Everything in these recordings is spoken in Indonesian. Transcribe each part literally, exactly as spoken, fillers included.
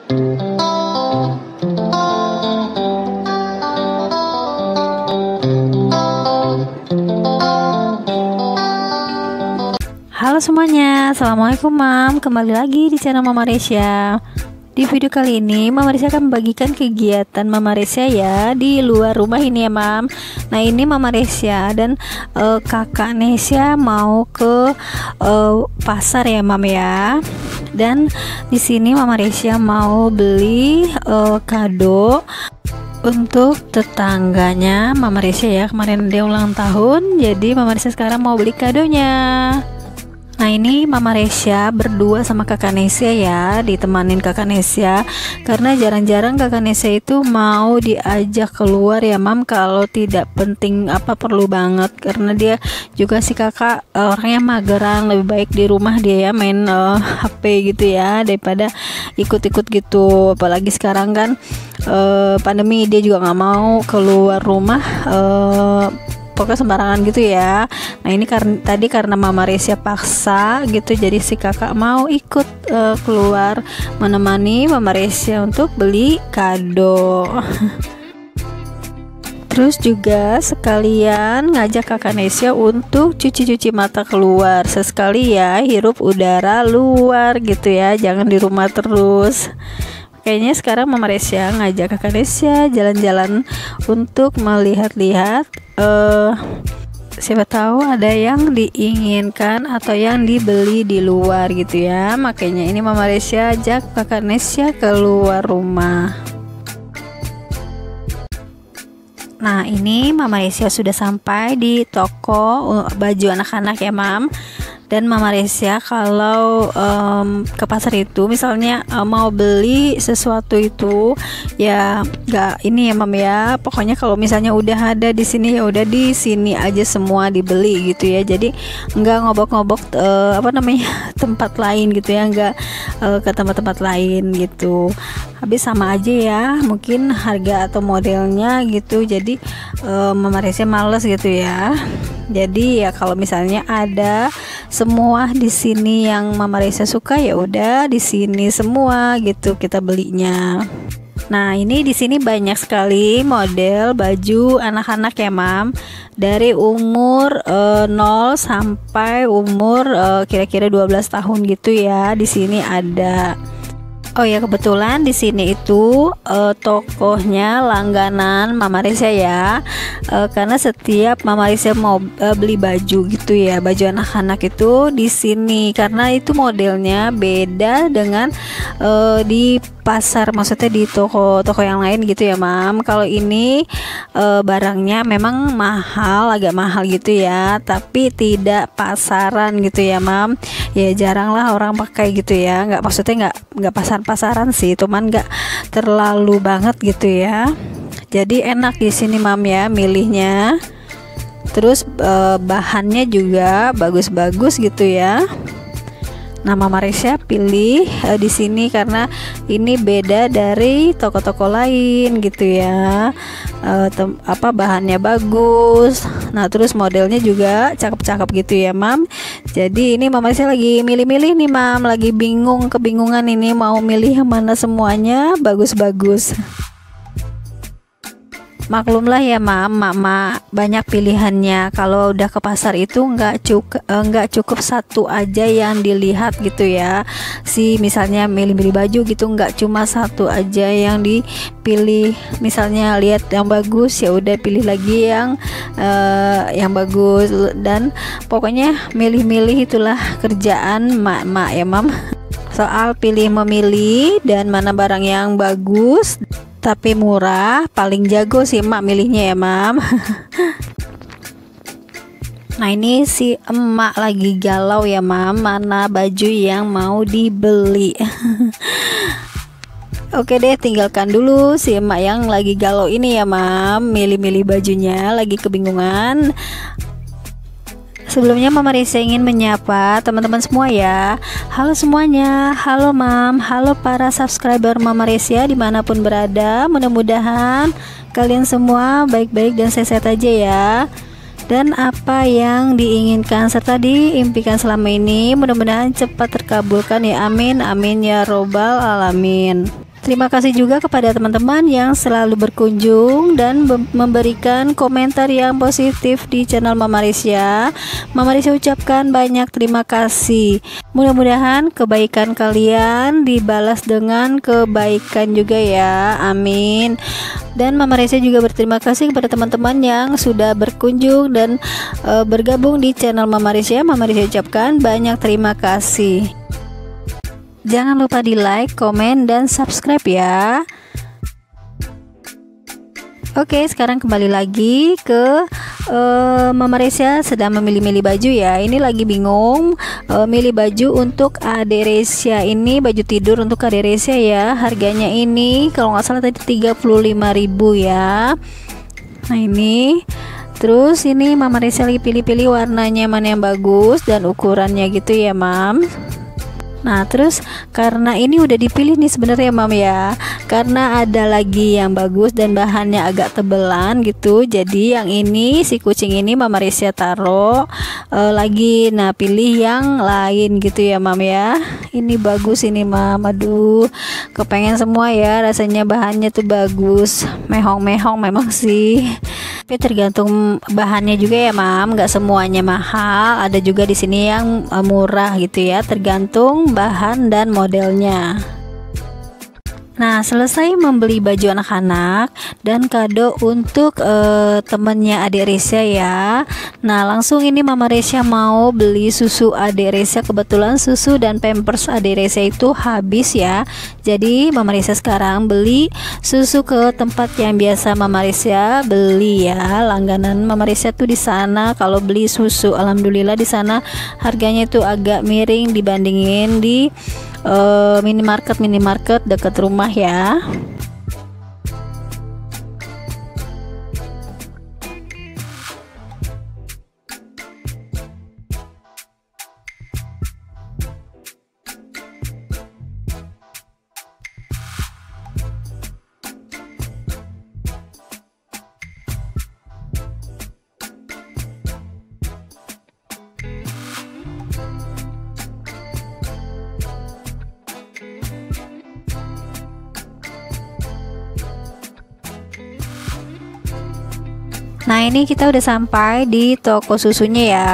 Halo semuanya, assalamualaikum mam. Kembali lagi di channel Mama Resya. Di video kali ini Mama Resya akan membagikan kegiatan Mama Resya ya di luar rumah ini ya mam. Nah ini Mama Resya dan uh, kakak Nesya mau ke uh, pasar ya mam ya. Dan di sini Mama Resya mau beli uh, kado untuk tetangganya Mama Resya ya. Kemarin dia ulang tahun, jadi Mama Resya sekarang mau beli kadonya. Nah ini Mama Resya berdua sama kakak Nesya ya, ditemanin kakak Nesya karena jarang-jarang kakak Nesya itu mau diajak keluar ya mam, kalau tidak penting apa perlu banget, karena dia juga si kakak uh, orangnya mageran, lebih baik di rumah dia ya main uh, H P gitu ya daripada ikut-ikut gitu. Apalagi sekarang kan uh, pandemi, dia juga nggak mau keluar rumah uh, pokoknya sembarangan gitu ya. Nah ini karena tadi karena Mama Resya paksa gitu, jadi si kakak mau ikut uh, keluar menemani Mama Resya untuk beli kado. Terus juga sekalian ngajak kakak Nesya untuk cuci-cuci mata keluar, sesekali ya hirup udara luar gitu ya, jangan di rumah terus. Kayaknya sekarang Mama Resya ngajak kakak Nesya jalan-jalan untuk melihat-lihat uh, siapa tahu ada yang diinginkan atau yang dibeli di luar gitu ya. Makanya ini Mama Resya ajak kakak Nesya keluar rumah. Nah ini Mama Resya sudah sampai di toko baju anak-anak ya mam. Dan Mama Resya kalau um, ke pasar itu misalnya um, mau beli sesuatu itu ya nggak ini ya mam ya, pokoknya kalau misalnya udah ada di sini ya udah di sini aja semua dibeli gitu ya, jadi nggak ngobok-ngobok uh, apa namanya tempat lain gitu ya, nggak uh, ke tempat-tempat lain gitu. Habis sama aja ya mungkin harga atau modelnya gitu, jadi uh, Mama Resya males gitu ya. Jadi ya kalau misalnya ada semua di sini yang Mama Resya suka ya udah di sini semua gitu kita belinya. Nah ini di sini banyak sekali model baju anak-anak ya mam, dari umur uh, nol sampai umur uh, kira-kira dua belas tahun gitu ya, di sini ada. Oh ya kebetulan di sini itu uh, tokohnya langganan Mama Resya ya, uh, karena setiap Mama Resya mau uh, beli baju gitu ya, baju anak-anak itu di sini, karena itu modelnya beda dengan uh, di pasar, maksudnya di toko-toko yang lain gitu ya mam. Kalau ini uh, barangnya memang mahal, agak mahal gitu ya, tapi tidak pasaran gitu ya mam. Ya jarang lah orang pakai gitu ya, nggak maksudnya nggak nggak pasar-pasaran sih, cuman nggak terlalu banget gitu ya. Jadi enak di sini mam ya milihnya. Terus eh, bahannya juga bagus-bagus gitu ya. Nah Mama Resya pilih uh, di sini karena ini beda dari toko-toko lain gitu ya. Uh, tem- apa bahannya bagus. Nah terus modelnya juga cakep-cakep gitu ya mam. Jadi ini Mama Resya lagi milih-milih nih mam, lagi bingung kebingungan ini mau milih yang mana, semuanya bagus-bagus. Maklumlah ya mam, mama banyak pilihannya. Kalau udah ke pasar itu nggak cukup nggak cukup satu aja yang dilihat gitu ya. Si misalnya milih-milih baju gitu nggak cuma satu aja yang dipilih. Misalnya lihat yang bagus ya udah pilih lagi yang uh, yang bagus, dan pokoknya milih-milih itulah kerjaan mak-mak ya mam. Soal pilih memilih dan mana barang yang bagus tapi murah, paling jago sih emak milihnya ya mam. Nah ini si emak lagi galau ya mam, mana baju yang mau dibeli. Oke deh, tinggalkan dulu si emak yang lagi galau ini ya mam, milih-milih bajunya, lagi kebingungan. Sebelumnya Mama Resya ingin menyapa teman-teman semua ya. Halo semuanya, halo mam, halo para subscriber Mama Resya dimanapun berada. Mudah-mudahan kalian semua baik-baik dan sehat-sehat aja ya. Dan apa yang diinginkan serta diimpikan selama ini mudah-mudahan cepat terkabulkan ya, amin amin ya robbal alamin. Terima kasih juga kepada teman-teman yang selalu berkunjung dan memberikan komentar yang positif di channel Mama Risya. Mama Risya ucapkan banyak terima kasih. Mudah-mudahan kebaikan kalian dibalas dengan kebaikan juga ya. Amin. Dan Mama Risya juga berterima kasih kepada teman-teman yang sudah berkunjung dan e, bergabung di channel Mama Risya. Mama Risya ucapkan banyak terima kasih. Jangan lupa di like, komen, dan subscribe ya. Oke, sekarang kembali lagi ke uh, Mama Risya sedang memilih-milih baju ya. Ini lagi bingung uh, milih baju untuk Ade Risya. Ini baju tidur untuk Ade Risya ya. Harganya ini kalau nggak salah tadi tiga puluh lima ribu ya. Nah ini, terus ini Mama Risya lagi pilih-pilih warnanya mana yang bagus dan ukurannya gitu ya, Mam. Nah terus karena ini udah dipilih nih sebenarnya Mam ya, karena ada lagi yang bagus dan bahannya agak tebelan gitu, jadi yang ini si kucing ini Mama Risya taruh uh, lagi. Nah pilih yang lain gitu ya Mam ya. Ini bagus ini Mam, aduh kepengen semua ya, rasanya bahannya tuh bagus, mehong-mehong memang sih. Tapi tergantung bahannya juga ya Mam, nggak semuanya mahal, ada juga di sini yang murah gitu ya, tergantung bahan dan modelnya. Nah selesai membeli baju anak-anak dan kado untuk uh, temennya Adik Risya ya. Nah langsung ini Mama Risya mau beli susu Adik Risya. Kebetulan susu dan pampers Adik Risya itu habis ya. Jadi Mama Risya sekarang beli susu ke tempat yang biasa Mama Risya beli ya. Langganan Mama Risya tuh di sana kalau beli susu. Alhamdulillah di sana harganya itu agak miring dibandingin di Uh, minimarket minimarket dekat rumah ya. Nah ini kita udah sampai di toko susunya ya.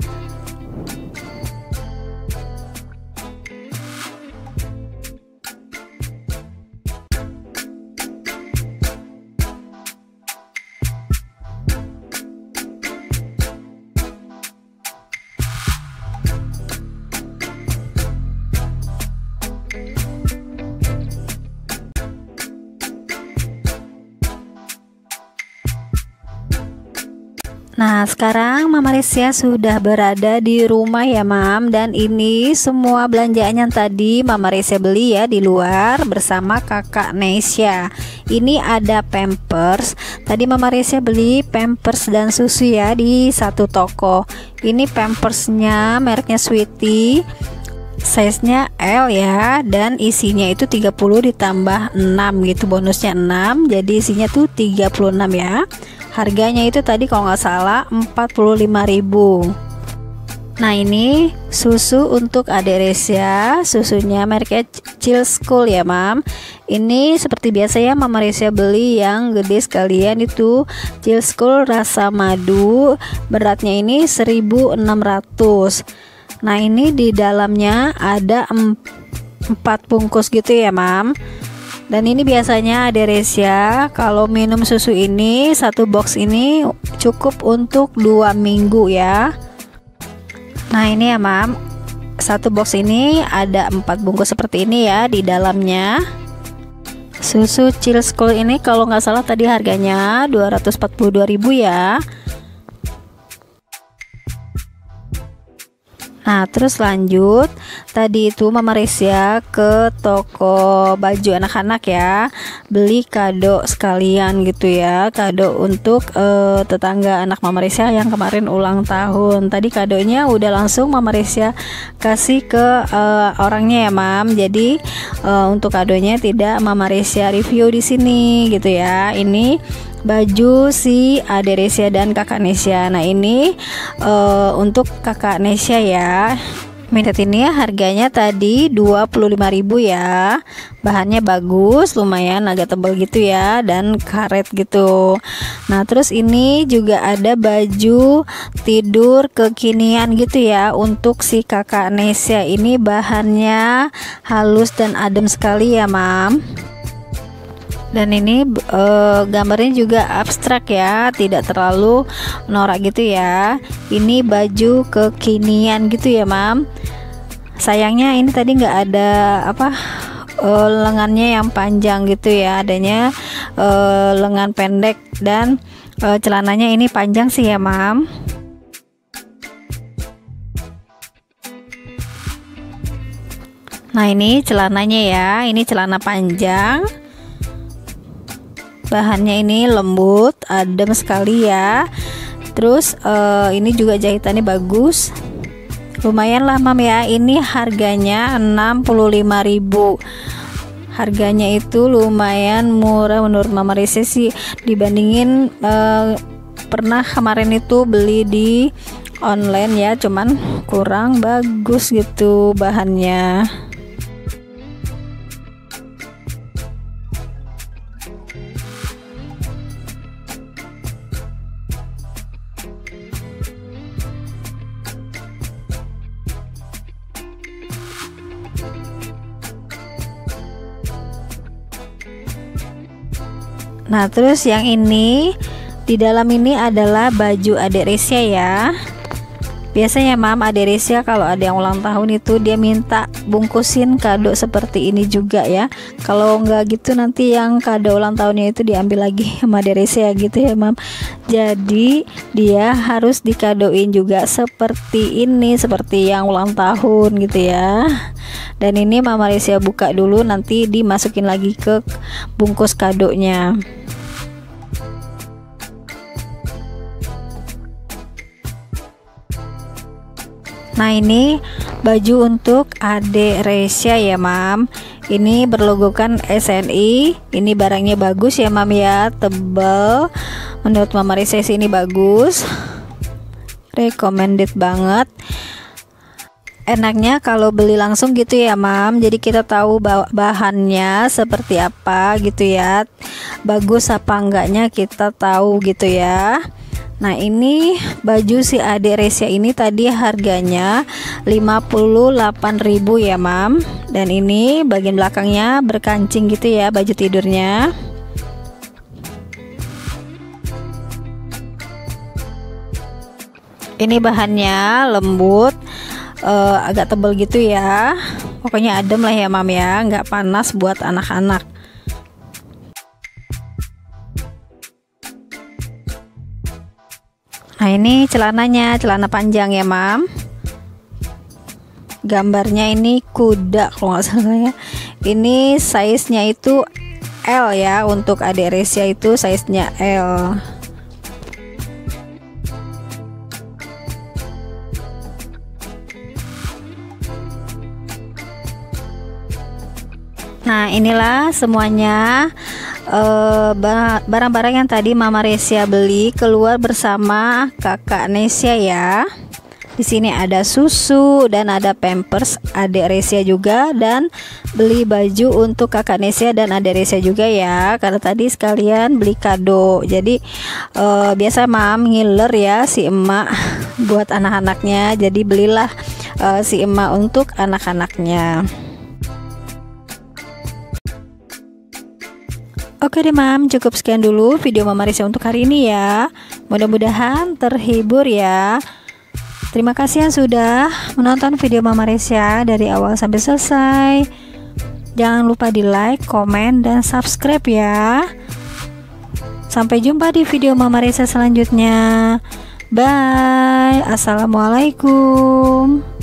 Nah sekarang Mama Risya sudah berada di rumah ya Mam, dan ini semua belanjaan yang tadi Mama Risya beli ya di luar bersama kakak Nesya. Ini ada pampers, tadi Mama Risya beli pampers dan susu ya di satu toko. Ini pampersnya mereknya Sweety, size-nya L ya, dan isinya itu tiga puluh ditambah enam gitu, bonusnya enam, jadi isinya tuh tiga puluh enam ya. Harganya itu tadi kalau nggak salah empat puluh lima ribu. Nah ini susu untuk Adik Risya, susunya mereknya Chill School ya Mam. Ini seperti biasa ya Mama Risya beli yang gede sekalian itu Chill School rasa madu, beratnya ini seribu enam ratus. Nah ini di dalamnya ada empat bungkus gitu ya Mam. Dan ini biasanya Adik Risya kalau minum susu ini, satu box ini cukup untuk dua minggu ya. Nah ini ya Mam, satu box ini ada empat bungkus seperti ini ya di dalamnya. Susu Chill School ini kalau nggak salah tadi harganya dua ratus empat puluh dua ribu ya. Nah terus lanjut, tadi itu Mama Risya ke toko baju anak-anak ya, beli kado sekalian gitu ya, kado untuk uh, tetangga anak Mama Risya yang kemarin ulang tahun. Tadi kadonya udah langsung Mama Risya kasih ke uh, orangnya ya Mam. Jadi uh, untuk kadonya tidak Mama Risya review di sini gitu ya. Ini baju si Ade Risya dan kakak Nesya. Nah ini uh, untuk kakak Nesya ya. Mini set ini harganya tadi dua puluh lima ribu ya. Bahannya bagus, lumayan agak tebal gitu ya, dan karet gitu. Nah, terus ini juga ada baju tidur kekinian gitu ya untuk si kakak Nesya. Ini bahannya halus dan adem sekali ya, Mam. Dan ini e, gambarnya juga abstrak ya, tidak terlalu norak gitu ya. Ini baju kekinian gitu ya, Mam. Sayangnya ini tadi nggak ada apa e, lengannya yang panjang gitu ya, adanya e, lengan pendek, dan e, celananya ini panjang sih ya, Mam. Nah, ini celananya ya, ini celana panjang. Bahannya ini lembut, adem sekali ya. Terus uh, ini juga jahitannya bagus, lumayan lah, Mam ya. Ini harganya enam puluh lima ribu. Harganya itu lumayan murah menurut Mama Risa sih, dibandingin uh, pernah kemarin itu beli di online ya, cuman kurang bagus gitu bahannya. Nah, terus yang ini di dalam ini adalah baju Adek Resya ya. Biasanya, Mam, Adek Resya kalau ada yang ulang tahun itu dia minta bungkusin kado seperti ini juga ya. Kalau nggak gitu nanti yang kado ulang tahunnya itu diambil lagi sama Adek Resya gitu ya, Mam. Jadi dia harus dikadoin juga seperti ini, seperti yang ulang tahun gitu ya. Dan ini Mama Resya buka dulu, nanti dimasukin lagi ke bungkus kadonya. Nah, ini baju untuk Adek Resya ya, Mam. Ini berlogokan S N I. Ini barangnya bagus ya, Mam ya, tebal. Menurut Mama Resya sih ini bagus, recommended banget. Enaknya kalau beli langsung gitu ya, Mam. Jadi kita tahu bahannya seperti apa gitu ya, bagus apa enggaknya kita tahu gitu ya. Nah, ini baju si Adek Resya ini tadi harganya lima puluh delapan ribu ya, Mam. Dan ini bagian belakangnya berkancing gitu ya, baju tidurnya. Ini bahannya lembut, uh, agak tebal gitu ya. Pokoknya adem lah ya, Mam ya, nggak panas buat anak-anak. Nah, ini celananya, celana panjang ya, Mam. Gambarnya ini kuda kalau nggak salah ya. Ini size-nya itu L ya, untuk Adek Resya itu size-nya L. Nah, inilah semuanya barang-barang uh, yang tadi Mama Resya beli keluar bersama kakak Nesya ya. Di sini ada susu dan ada pampers Adek Resya juga, dan beli baju untuk kakak Nesya dan Adek Resya juga ya, karena tadi sekalian beli kado. Jadi uh, biasa Mam ngiler ya si emak buat anak-anaknya, jadi belilah uh, si emak untuk anak-anaknya. Oke deh, Mam, cukup sekian dulu video Mama Resya untuk hari ini ya. Mudah-mudahan terhibur ya. Terima kasih yang sudah menonton video Mama Resya dari awal sampai selesai. Jangan lupa di like, komen, dan subscribe ya. Sampai jumpa di video Mama Resya selanjutnya. Bye. Assalamualaikum.